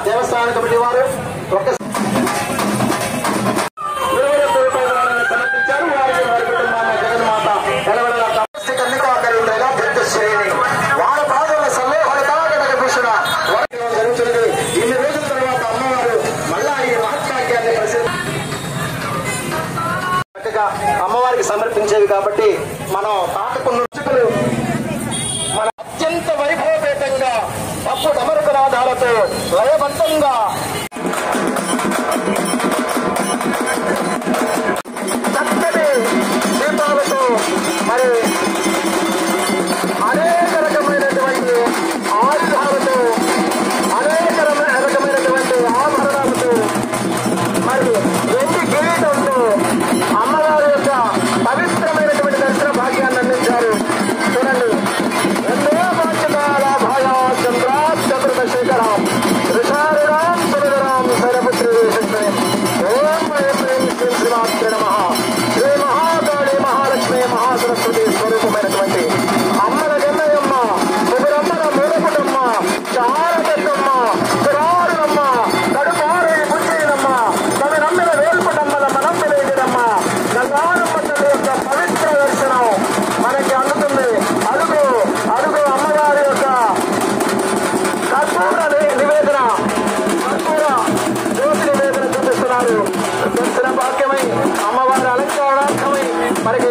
దేవస్థాన కమిటీ వారు సమర్పించారు. వారికి వారి కుటుంబాన్ని జగన్మాత వాళ్ళ పాదల సమూహాలుగా భూషణ జరుగుతున్నది. ఇన్ని రోజుల తర్వాత అమ్మవారు మళ్ళా ఈ మహత్కార్యాన్ని చక్కగా అమ్మవారికి సమర్పించేవి కాబట్టి మనం తాతకున్న రుచుకులు మన అత్యంత వైభవపేతంగా పప్పు డమరుకనాదాలతో లయబద్ధంగా చక్కటి దీపాలతో మరి అనేక రకమైనటువంటి ఆయుధాలతో అనేక రకమైనటువంటి ఆభరణాలతో మరి వెండి కిరీటంతో అమ్మవారి యొక్క పవిత్రమైనటువంటి దర్శన భాగ్యాన్ని అందించారు. చూడండి, ఎన్నో బాధ్యతాలాభాయ చంద్రాక్షేఖరం ఋషారురాం సురరాం శైలపుత్రి ఓం శ్రీమాత్రే నమః. శ్రీ మహాకాళి మహాలక్ష్మి మహాసరస్వతి స్వరూపమైనటువంటి అమ్మల గన్నయమ్మ, ముగురమ్మల మూలపుటమ్మ, చారదత్తమ్మ, సురారులమ్మ, కడుపారు బుజ్జీనమ్మ, తన నమ్మిన వేల్పుటమ్మల మనందలేదమ్మ గంగారమ్మ తల్లి యొక్క పవిత్ర దర్శనం మనకి అందుతుంది. అడుగు అడుగు అమ్మగారి యొక్క కర్పూర నివేదన, కర్పూర జ్యోతి నివేదన చూపిస్తున్నారు. దర్శన భాగ్యమై అమ్మవారి అలంకరణార్థమై మనకి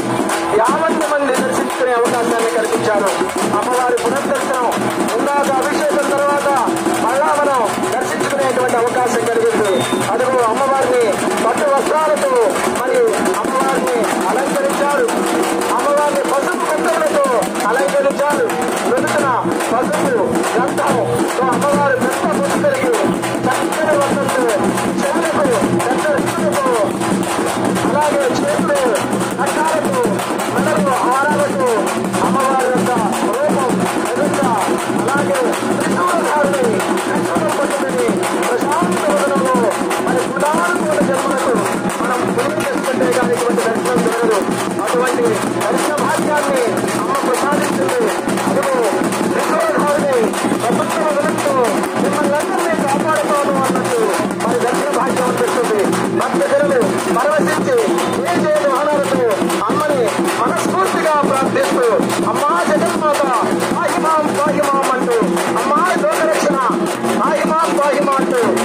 50 మంది దర్శించుకునే అవకాశాన్ని కల్పించారు. అమ్మవారి పునర్దర్శనం ఉందాక అభిషేకం తర్వాత మళ్ళా మనం దర్శించుకునేటువంటి అవకాశం కలిగింది. అదుగు అమ్మవారిని పట్టు వస్త్రాలతో మరి అమ్మవారిని అలంకరించారు. అమ్మవారిని పసుపు కుంకుమలతో అలంకరించారు. వెలుతున పసుపు గంధంతో అమ్మవారి పెద్ద పొద్దు పెరిగి చక్కని వస్త్రంతో చెవులకు పెద్ద రిక్కులతో అలాగే చేతులు కట్టాలతో మెడలు హారాలతో అమ్మవారి యొక్క రూపం ఎదుట అలాగే త్రిశూలధారిని కష్టం పట్టుకుని ప్రశాంత వదనంలో మరి కులానుకూల జన్మలకు మనం పూజ చేసుకుంటే కానీ ఇటువంటి దర్శనం జరగదు. అటువంటి దర్శన భాగ్యాన్ని అమ్మ ప్రసాదించింది. అదుగు త్రిశూలధారిని ప్రభుత్వ వదనంతో మిమ్మల్ని అందరినీ కాపాడుకోవడం అన్నట్టు మరి దర్శన భాగ్యం అనిపిస్తుంది. భక్తజనులు పరవశించి ఏ చేయని వాహనాలతో అమ్మని మనస్ఫూర్తిగా ప్రార్థిస్తూ అమ్మా జగన్మాత పాహిమాం పాహిమాం అంటూ అమ్మా లోకరక్షణ పాహిమాం పాహిమా అంటూ